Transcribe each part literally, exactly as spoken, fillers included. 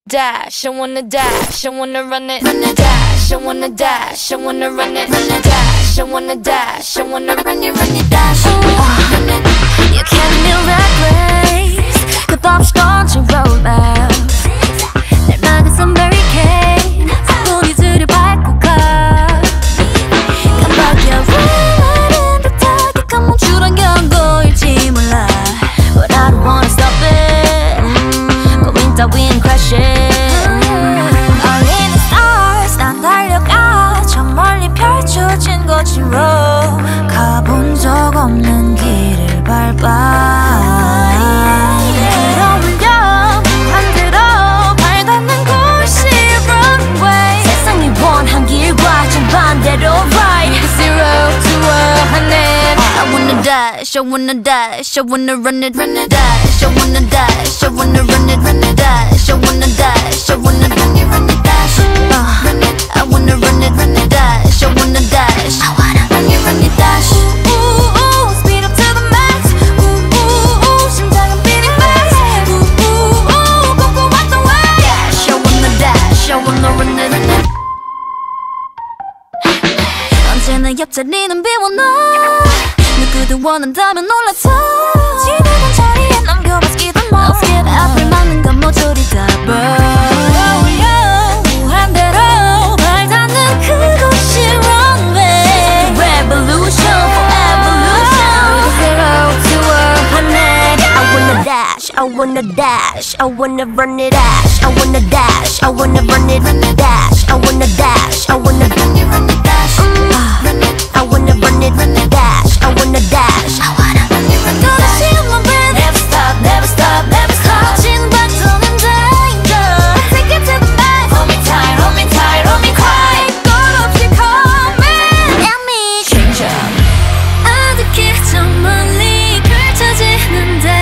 dash, I wanna dash, I wanna run it, run it, dash, I wanna dash, I wanna run it, run it, dash, I wanna dash, I wanna run it, run it, dash, run it. You can't be reckless, 그 없이 던진 romance. 날 막아선 barricade, 문 이슬을 밟고 가. 깜빡이야 running 듯하게 감멈추란 경고일지 몰라. But I don't wanna stop it, 고민 따윈 crashing. 펼쳐진 거지로 가본 적 없는 길을 밟아. 들어올려 반대로 발 닿는 곳이 runway. 세상이 원한 길과 정반대로 right. Zero to a hundred. I wanna dash, I wanna dash, I wanna run it, run it, dash. I wanna dash, I wanna run it, run it, dash. I wanna dash, I wanna run it, run it, dash. Run it, I wanna run it, run it, dash. I wanna dash, I wanna run it, run it, dash. Ooh, ooh, speed up to the max. Ooh, ooh, ooh, 심장은 beating fast. Ooh, ooh, ooh, go, go, out the way. Dash, I wanna dash, I wanna run it, run it. 언제나 옆자리는 비워 너. 누구도 원한다면 올라타. 지나간 자리에 남겨봐 스키던 뭐. 앞을 막는 건 모조리 다 burn. I wanna dash, I wanna run it, dash. I wanna dash, I wanna run it, run it, dash. I wanna dash, I wanna run it, run it, dash. Run it, I wanna run it, run it, dash. I wanna dash, I wanna run it, run it, dash. Never stop, never stop, never stop. 지는 발전은 danger. Take it to the max. Hold me tight, hold me tight, hold me quiet. 꼴 없이 coming at me. Change up. 아득히 저 멀리 펼쳐지는데.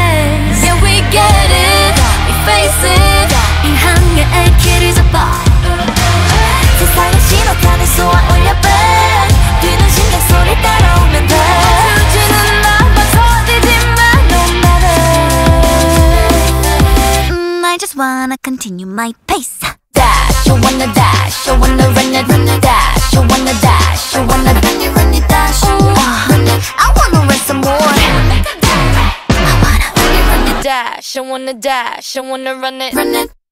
세상의 신호탄을 쏘아 올려 배 뛰는 심장 소리 따라오면 돼. 멈추지는 나만 서디지만 no matter. mm, I just wanna continue my pace. Dash, I wanna dash, I wanna run it, run it, dash. I wanna dash, I wanna run it, run it, dash. Run it, I wanna run some more. I wanna run it, run it, dash. I wanna dash, I wanna run it, run it.